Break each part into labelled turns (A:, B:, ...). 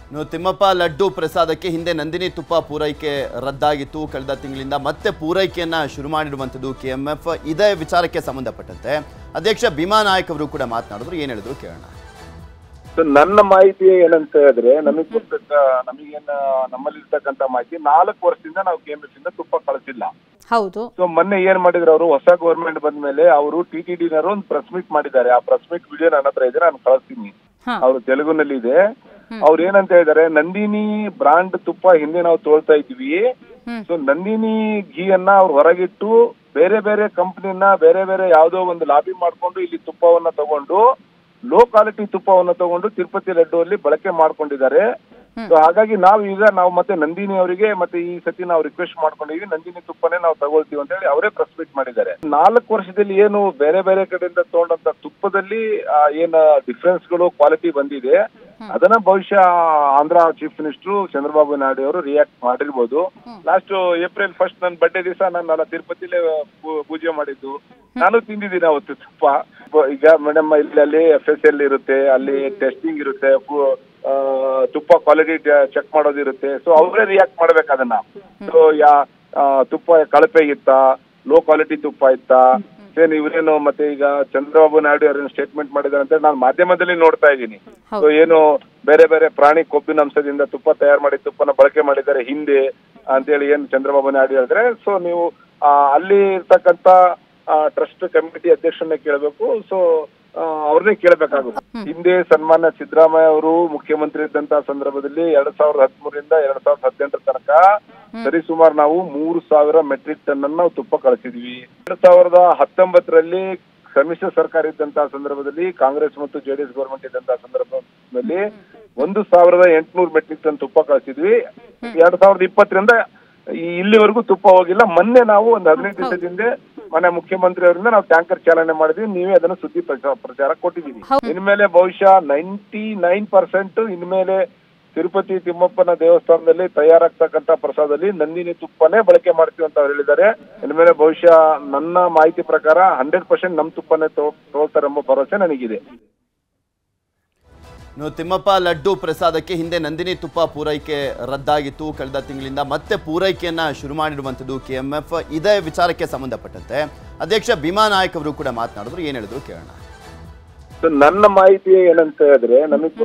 A: ತಿಮ್ಮಪ್ಪ ಲಡ್ಡು ಪ್ರಸಾದಕ್ಕೆ ಹಿಂದೆ ನಂದಿನಿ ತುಪ್ಪ ಪೂರೈಕೆ ರದ್ದಾಗಿತ್ತು. ಕಳೆದ ತಿಂಗಳಿಂದ ಮತ್ತೆ ಪೂರೈಕೆಯನ್ನ ಶುರು ಮಾಡಿರುವಂಥದ್ದು ಕೆಎಂಎಫ್. ಇದೇ ವಿಚಾರಕ್ಕೆ ಸಂಬಂಧಪಟ್ಟಂತೆ ಅಧ್ಯಕ್ಷ ಭೀಮಾ ನಾಯಕ್ ಅವರು ಕೂಡ ಮಾತನಾಡಿದ್ರು. ಏನು ಹೇಳಿದ್ರು ಕೇಳೋಣ.
B: ನನ್ನ ಮಾಹಿತಿ ಏನಂತ ಹೇಳಿದ್ರೆ, ನಮ್ಮಲ್ಲಿರ್ತಕ್ಕಂಥ ಮಾಹಿತಿ 4 ವರ್ಷದಿಂದ ನಾವು ಕೆಎಂಎಫ್ ಇಂದ ತುಪ್ಪ ಕಳಿಸಿಲ್ಲ.
C: ಹೌದು.
B: ಸೊ ಮೊನ್ನೆ ಏನ್ ಮಾಡಿದ್ರು, ಅವರು ಹೊಸ ಗವರ್ಮೆಂಟ್ ಬಂದ್ಮೇಲೆ ಅವರು ಟಿಟಿಡಿನವರು ಒಂದು ಪ್ರೆಸ್ ಮೀಟ್ ಮಾಡಿದ್ದಾರೆ. ಆ ಪ್ರೆಸ್ ಮೀಟ್ ವಿಡಿಯೋ ನನ್ನ ಹತ್ರ ಇದೆ, ನಾನು ಕಳಿಸ್ತೀನಿ. ಅವರು ತೆಲುಗುನಲ್ಲಿ ಇದೆ. ಅವ್ರು ಏನಂತ ಹೇಳಿದಾರೆ, ನಂದಿನಿ ಬ್ರಾಂಡ್ ತುಪ್ಪ ಹಿಂದೆ ನಾವು ತೋಳ್ತಾ ಇದ್ವಿ. ಸೊ ನಂದಿನಿ ಘೀಯನ್ನ ಅವ್ರು ಹೊರಗಿಟ್ಟು ಬೇರೆ ಬೇರೆ ಕಂಪನಿನ ಬೇರೆ ಬೇರೆ ಯಾವ್ದೋ ಒಂದು ಲಾಬಿ ಮಾಡ್ಕೊಂಡು ಇಲ್ಲಿ ತುಪ್ಪವನ್ನ ತಗೊಂಡು ಲೋ ಕ್ವಾಲಿಟಿ ತುಪ್ಪವನ್ನ ತಗೊಂಡು ತಿರುಪತಿ ಲಡ್ಡು ಅಲ್ಲಿ ಬಳಕೆ ಮಾಡ್ಕೊಂಡಿದ್ದಾರೆ. ಸೊ ಹಾಗಾಗಿ ನಾವು ಮತ್ತೆ ನಂದಿನಿ ಅವರಿಗೆ ಮತ್ತೆ ಈ ಸತಿ ನಾವು ರಿಕ್ವೆಸ್ಟ್ ಮಾಡ್ಕೊಂಡಿದೀವಿ, ನಂದಿನಿ ತುಪ್ಪನೇ ನಾವು ತಗೊಳ್ತೀವಿ ಅಂತ ಹೇಳಿ ಅವರೇ ಪ್ರೆಸ್ ಮೀಟ್ ಮಾಡಿದ್ದಾರೆ. 4 ವರ್ಷದಲ್ಲಿ ಏನು ಬೇರೆ ಬೇರೆ ಕಡೆಯಿಂದ ತಗೊಂಡಂತ ತುಪ್ಪದಲ್ಲಿ ಏನ್ ಡಿಫರೆನ್ಸ್ ಗಳು ಕ್ವಾಲಿಟಿ ಬಂದಿದೆ, ಅದನ್ನ ಬಹುಶಃ ಆಂಧ್ರ ಚೀಫ್ ಮಿನಿಸ್ಟರ್ ಚಂದ್ರಬಾಬು ನಾಯ್ಡು ಅವರು ರಿಯಾಕ್ಟ್ ಮಾಡಿರ್ಬೋದು. ಲಾಸ್ಟ್ April 1 ನನ್ನ ಬರ್ಡೇ ದಿವಸ ನಾನು ತಿರುಪತಿಲೇ ಪೂಜೆ ಮಾಡಿದ್ದು, ನಾನು ತಿಂದಿದ್ದೀನಿ ಅವತ್ತು ತುಪ್ಪ. ಈಗ ಮೇಡಮ್ ಇಲ್ಲಿ FSL ಇರುತ್ತೆ, ಅಲ್ಲಿ ಟೆಸ್ಟಿಂಗ್ ಇರುತ್ತೆ, ತುಪ್ಪ ಕ್ವಾಲಿಟಿ ಚೆಕ್ ಮಾಡೋದಿರುತ್ತೆ. ಸೊ ಅವರೇ ರಿಯಾಕ್ಟ್ ಮಾಡ್ಬೇಕು ಅದನ್ನ. ಸೊ ತುಪ್ಪ ಕಳಪೆ ಇತ್ತಾ, ಲೋ ಕ್ವಾಲಿಟಿ ತುಪ್ಪ ಇತ್ತಾ, ಇವರೇನು ಮತ್ತೆ ಈಗ ಚಂದ್ರಬಾಬು ನಾಯ್ಡು ಅವ್ರೇನು ಸ್ಟೇಟ್ಮೆಂಟ್ ಮಾಡಿದಾರೆ ಅಂತ ನಾನು ಮಾಧ್ಯಮದಲ್ಲಿ ನೋಡ್ತಾ ಇದ್ದೀನಿ. ಸೊ ಏನು ಬೇರೆ ಬೇರೆ ಪ್ರಾಣಿ ಕೊಬ್ಬಿನ ಅಂಶದಿಂದ ತುಪ್ಪ ತಯಾರು ಮಾಡಿ ತುಪ್ಪನ ಬಳಕೆ ಮಾಡಿದ್ದಾರೆ ಹಿಂದೆ ಅಂತೇಳಿ ಏನು ಚಂದ್ರಬಾಬು ನಾಯ್ಡು ಹೇಳಿದ್ರೆ, ಸೊ ನೀವು ಅಲ್ಲಿ ಇರ್ತಕ್ಕಂತ ಟ್ರಸ್ಟ್ ಕಮಿಟಿ ಅಧ್ಯಕ್ಷರನ್ನ ಕೇಳಬೇಕು. ಸೊ ಅವ್ರನ್ನೇ ಕೇಳಬೇಕಾಗುತ್ತೆ. ಹಿಂದೆ ಸನ್ಮಾನ್ಯ ಸಿದ್ದರಾಮಯ್ಯ ಅವರು ಮುಖ್ಯಮಂತ್ರಿ ಇದ್ದಂತಹ ಸಂದರ್ಭದಲ್ಲಿ 2013ರಿಂದ 2018 ತನಕ ಸರಿಸುಮಾರು ನಾವು 3000 ಮೆಟ್ರಿಕ್ ಟನ್ ಅನ್ನು ನಾವು ತುಪ್ಪ ಕಳಿಸಿದ್ವಿ. 2019ರಲ್ಲಿ ಸಮ್ಮಿಶ್ರ ಸರ್ಕಾರ ಇದ್ದಂತಹ ಸಂದರ್ಭದಲ್ಲಿ ಕಾಂಗ್ರೆಸ್ ಮತ್ತು JDS ಗವರ್ಮೆಂಟ್ ಇದ್ದಂತಹ ಸಂದರ್ಭದಲ್ಲಿ 1800 ಮೆಟ್ರಿಕ್ ಟನ್ ತುಪ್ಪ ಕಳಿಸಿದ್ವಿ. 2020ರಿಂದ ಇಲ್ಲಿವರೆಗೂ ತುಪ್ಪ ಹೋಗಿಲ್ಲ. ಮೊನ್ನೆ ನಾವು ಒಂದು 15 ದಿವಸದಿಂದ ಮನೆ ಮುಖ್ಯಮಂತ್ರಿ ಅವರಿಂದ ನಾವು ಟ್ಯಾಂಕರ್ ಚಾಲನೆ ಮಾಡಿದ್ವಿ. ನೀವೇ ಅದನ್ನು ಸುದ್ದಿ ಪ್ರಚಾರ ಕೊಟ್ಟಿದ್ದೀವಿ. ಇನ್ಮೇಲೆ ಬಹುಶಃ 99% ಇನ್ಮೇಲೆ ತಿರುಪತಿ ತಿಮ್ಮಪ್ಪನ ದೇವಸ್ಥಾನದಲ್ಲಿ ತಯಾರಾಗ್ತಕ್ಕಂಥ ಪ್ರಸಾದದಲ್ಲಿ ನಂದಿನಿ ತುಪ್ಪನೇ ಬಳಕೆ ಮಾಡ್ತೀವಿ ಅಂತ ಅವ್ರು ಹೇಳಿದ್ದಾರೆ. ಇನ್ಮೇಲೆ ಬಹುಶಃ ನನ್ನ ಮಾಹಿತಿ ಪ್ರಕಾರ 100% ನಮ್ ತುಪ್ಪನೇ ತಗೊಳ್ತಾರೆ ಎಂಬ ಭರವಸೆ ನನಗಿದೆ.
A: ತಿಮ್ಮಪ್ಪ ಲಡ್ಡು ಪ್ರಸಾದಕ್ಕೆ ಹಿಂದೆ ನಂದಿನಿ ತುಪ್ಪ ಪೂರೈಕೆ ರದ್ದಾಗಿತ್ತು. ಕಳೆದ ತಿಂಗಳಿಂದ ಮತ್ತೆ ಪೂರೈಕೆಯನ್ನ ಶುರು ಮಾಡಿರುವಂಥದ್ದು ಕೆಎಂಎಫ್. ಇದೇ ವಿಚಾರಕ್ಕೆ ಸಂಬಂಧಪಟ್ಟಂತೆ ಅಧ್ಯಕ್ಷ ಭೀಮಾ ನಾಯಕ್ ಅವರು ಕೂಡ ಮಾತನಾಡಿದ್ರು. ಏನು ಹೇಳಿದ್ರು ಕೇಳೋಣ.
B: ನನ್ನ ಮಾಹಿತಿ ಏನಂತ ಹೇಳಿದ್ರೆ,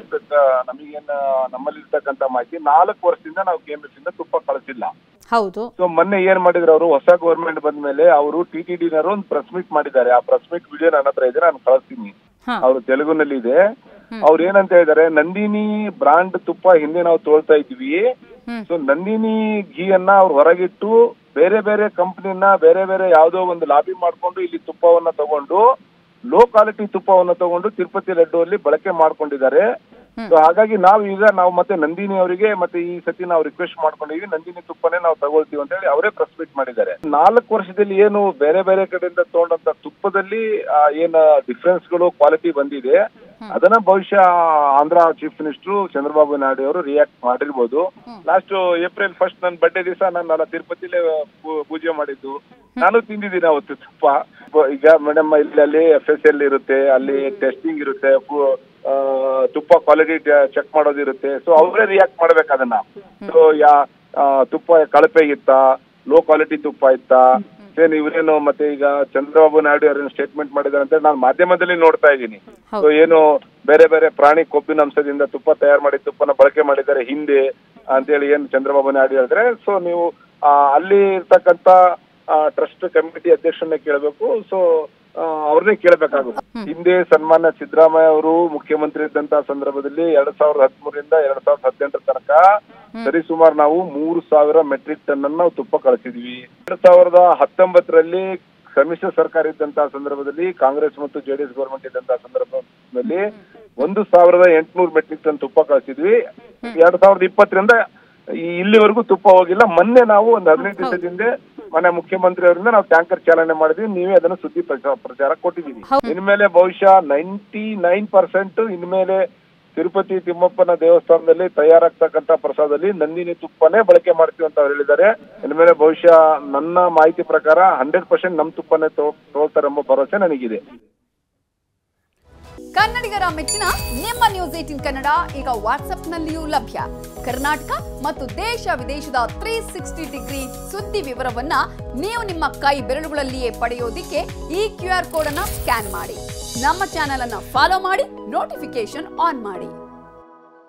B: ನಮ್ಮಲ್ಲಿರ್ತಕ್ಕಂಥ ಮಾಹಿತಿ 4 ವರ್ಷದಿಂದ ನಾವು ಕೆಎಂಎಫ್ ಇಂದ ತುಪ್ಪ ಕಳಿಸಿಲ್ಲ.
C: ಹೌದು.
B: ಸೊ ಮೊನ್ನೆ ಏನ್ ಮಾಡಿದ್ರು, ಅವರು ಹೊಸ ಗವರ್ಮೆಂಟ್ ಬಂದ್ಮೇಲೆ ಅವರು ಟಿಟಿಡಿನವರು ಒಂದು ಪ್ರೆಸ್ ಮೀಟ್ ಮಾಡಿದ್ದಾರೆ. ಆ ಪ್ರೆಸ್ ಮೀಟ್ ವಿಡಿಯೋ ನನ್ನ ಹತ್ರ ಇದೆ, ನಾನು ಕಳಿಸ್ತೀನಿ. ಅವರು ತೆಲುಗುನಲ್ಲಿ ಇದೆ. ಅವ್ರು ಏನಂತ ಹೇಳಿದಾರೆ, ನಂದಿನಿ ಬ್ರಾಂಡ್ ತುಪ್ಪ ಹಿಂದೆ ನಾವು ತೋಳ್ತಾ ಇದ್ವಿ. ಸೊ ನಂದಿನಿ ಘೀಯನ್ನ ಅವ್ರು ಹೊರಗಿಟ್ಟು ಬೇರೆ ಬೇರೆ ಕಂಪನಿನ ಬೇರೆ ಬೇರೆ ಯಾವ್ದೋ ಒಂದು ಲಾಬಿ ಮಾಡ್ಕೊಂಡು ಇಲ್ಲಿ ತುಪ್ಪವನ್ನ ತಗೊಂಡು ಲೋ ಕ್ವಾಲಿಟಿ ತುಪ್ಪವನ್ನ ತಗೊಂಡು ತಿರುಪತಿ ಲಡ್ಡು ಅಲ್ಲಿ ಬಳಕೆ ಮಾಡ್ಕೊಂಡಿದ್ದಾರೆ. ಸೊ ಹಾಗಾಗಿ ನಾವು ಮತ್ತೆ ನಂದಿನಿ ಅವರಿಗೆ ಮತ್ತೆ ಈ ಸತಿ ನಾವು ರಿಕ್ವೆಸ್ಟ್ ಮಾಡ್ಕೊಂಡಿದೀವಿ, ನಂದಿನಿ ತುಪ್ಪನೇ ನಾವು ತಗೊಳ್ತೀವಿ ಅಂತ ಹೇಳಿ ಅವರೇ ಪ್ರೆಸ್ ಮೀಟ್ ಮಾಡಿದ್ದಾರೆ. 4 ವರ್ಷದಲ್ಲಿ ಏನು ಬೇರೆ ಬೇರೆ ಕಡೆಯಿಂದ ತಗೊಂಡಂತ ತುಪ್ಪದಲ್ಲಿ ಏನ್ ಡಿಫರೆನ್ಸ್ ಗಳು ಕ್ವಾಲಿಟಿ ಬಂದಿದೆ, ಅದನ್ನ ಬಹುಶಃ ಆಂಧ್ರ ಚೀಫ್ ಮಿನಿಸ್ಟರ್ ಚಂದ್ರಬಾಬು ನಾಯ್ಡು ಅವರು ರಿಯಾಕ್ಟ್ ಮಾಡಿರ್ಬೋದು. ಲಾಸ್ಟ್ April 1 ನನ್ನ ಬರ್ಡೇ ದಿವಸ ನಾನು ತಿರುಪತಿಲೇ ಪೂಜೆ ಮಾಡಿದ್ದು, ನಾನು ತಿಂದಿದ್ದೀನಿ ಅವತ್ತು ತುಪ್ಪ. ಈಗ ಮೇಡಮ್ ಇಲ್ಲಿ FSL ಇರುತ್ತೆ, ಅಲ್ಲಿ ಟೆಸ್ಟಿಂಗ್ ಇರುತ್ತೆ, ತುಪ್ಪ ಕ್ವಾಲಿಟಿ ಚೆಕ್ ಮಾಡೋದಿರುತ್ತೆ. ಸೊ ಅವರೇ ರಿಯಾಕ್ಟ್ ಮಾಡ್ಬೇಕು ಅದನ್ನ. ಸೊ ತುಪ್ಪ ಕಳಪೆ ಇತ್ತಾ, ಲೋ ಕ್ವಾಲಿಟಿ ತುಪ್ಪ ಇತ್ತಾ, ಇವರೇನು ಮತ್ತೆ ಈಗ ಚಂದ್ರಬಾಬು ನಾಯ್ಡು ಅವ್ರೇನು ಸ್ಟೇಟ್ಮೆಂಟ್ ಮಾಡಿದಾರೆ ಅಂತ ನಾನು ಮಾಧ್ಯಮದಲ್ಲಿ ನೋಡ್ತಾ ಇದ್ದೀನಿ. ಸೊ ಏನು ಬೇರೆ ಬೇರೆ ಪ್ರಾಣಿ ಕೊಬ್ಬಿನ ಅಂಶದಿಂದ ತುಪ್ಪ ತಯಾರು ಮಾಡಿ ತುಪ್ಪನ ಬಳಕೆ ಮಾಡಿದ್ದಾರೆ ಹಿಂದೆ ಅಂತೇಳಿ ಏನು ಚಂದ್ರಬಾಬು ನಾಯ್ಡು ಹೇಳಿದ್ರೆ, ಸೊ ನೀವು ಅಲ್ಲಿ ಇರ್ತಕ್ಕಂತ ಟ್ರಸ್ಟ್ ಕಮಿಟಿ ಅಧ್ಯಕ್ಷರನ್ನ ಕೇಳಬೇಕು. ಸೊ ಅವ್ರನ್ನೇ ಕೇಳಬೇಕಾಗುತ್ತೆ. ಹಿಂದೆ ಸನ್ಮಾನ್ಯ ಸಿದ್ದರಾಮಯ್ಯ ಅವರು ಮುಖ್ಯಮಂತ್ರಿ ಇದ್ದಂತಹ ಸಂದರ್ಭದಲ್ಲಿ 2013ರಿಂದ 2018 ತನಕ ಸರಿಸುಮಾರು ನಾವು 3000 ಮೆಟ್ರಿಕ್ ಟನ್ ಅನ್ನು ನಾವು ತುಪ್ಪ ಕಳಿಸಿದ್ವಿ. 2019ರಲ್ಲಿ ಸಮ್ಮಿಶ್ರ ಸರ್ಕಾರ ಇದ್ದಂತಹ ಸಂದರ್ಭದಲ್ಲಿ ಕಾಂಗ್ರೆಸ್ ಮತ್ತು JDS ಗವರ್ಮೆಂಟ್ ಇದ್ದಂತಹ ಸಂದರ್ಭದಲ್ಲಿ 1800 ಮೆಟ್ರಿಕ್ ಟನ್ ತುಪ್ಪ ಕಳಿಸಿದ್ವಿ. 2020ರಿಂದ ಇಲ್ಲಿವರೆಗೂ ತುಪ್ಪ ಹೋಗಿಲ್ಲ. ಮೊನ್ನೆ ನಾವು ಒಂದು 15 ದಿವಸದಿಂದ ಮನೆ ಮುಖ್ಯಮಂತ್ರಿ ಅವರಿಂದ ನಾವು ಟ್ಯಾಂಕರ್ ಚಾಲನೆ ಮಾಡಿದ್ವಿ. ನೀವೇ ಅದನ್ನು ಸುದ್ದಿ ಪ್ರಚಾರ ಕೊಟ್ಟಿದ್ದೀವಿ. ಇನ್ಮೇಲೆ ಬಹುಶಃ 99% ಇನ್ಮೇಲೆ ತಿರುಪತಿ ತಿಮ್ಮಪ್ಪನ ದೇವಸ್ಥಾನದಲ್ಲಿ ತಯಾರಾಗ್ತಕ್ಕಂಥ ಪ್ರಸಾದದಲ್ಲಿ ನಂದಿನಿ ತುಪ್ಪನೇ ಬಳಕೆ ಮಾಡ್ತೀವಿ ಅಂತ ಅವ್ರು ಹೇಳಿದ್ದಾರೆ. ಇನ್ಮೇಲೆ ಬಹುಶಃ ನನ್ನ ಮಾಹಿತಿ ಪ್ರಕಾರ 100% ನಮ್ ತುಪ್ಪನೇ ತಗೊಳ್ತಾರೆ ಎಂಬ ಭರವಸೆ ನನಗಿದೆ.
C: ಕನ್ನಡಿಗರ ಮೆಚ್ಚಿನ ನಿಮ್ಮ ನ್ಯೂಸ್ 18 ಕನ್ನಡ ಈಗ ವಾಟ್ಸ್ಆಪ್ನಲ್ಲಿಯೂ ಲಭ್ಯ. ಕರ್ನಾಟಕ ಮತ್ತು ದೇಶ ವಿದೇಶದ 360 ಡಿಗ್ರಿ ಸುದ್ದಿ ವಿವರವನ್ನ ನೀವು ನಿಮ್ಮ ಕೈ ಬೆರಳುಗಳಲ್ಲಿಯೇ ಪಡೆಯೋದಿಕ್ಕೆ ಈ QR ಕೋಡ್ ಅನ್ನು ಸ್ಕ್ಯಾನ್ ಮಾಡಿ. ನಮ್ಮ ಚಾನೆಲ್ ಅನ್ನು ಫಾಲೋ ಮಾಡಿ, ನೋಟಿಫಿಕೇಶನ್ ಆನ್ ಮಾಡಿ.